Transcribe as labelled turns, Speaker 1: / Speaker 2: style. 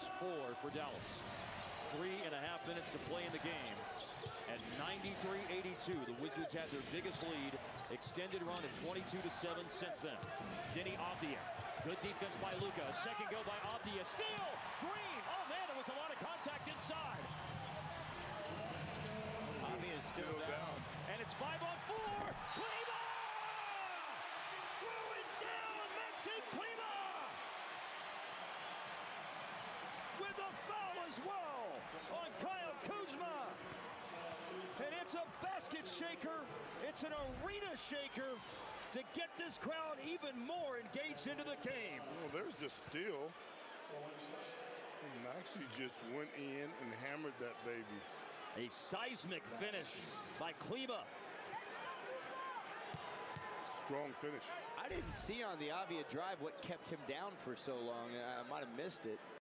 Speaker 1: just 4 for Dallas. 3.5 minutes to play in the game. At 93-82, the Wizards had their biggest lead. Extended run at 22-7 since then. Deni Avdija. Good defense by Luka. Second go by Avdija. Steal! Green! Oh man, there was a lot of contact inside. Avdija is still down. And it's 5-on-4. Klima! Going down, Maxi Klima! With a foul as well on Kyle Kuzma. And it's a basket shaker. It's an arena shaker to get this crowd even more engaged into the game.
Speaker 2: Well, there's a steal. And Maxi just went in and hammered that baby.
Speaker 1: A seismic finish by Klima.
Speaker 2: Strong finish.
Speaker 3: I didn't see on the Avdija drive what kept him down for so long. I might have missed it.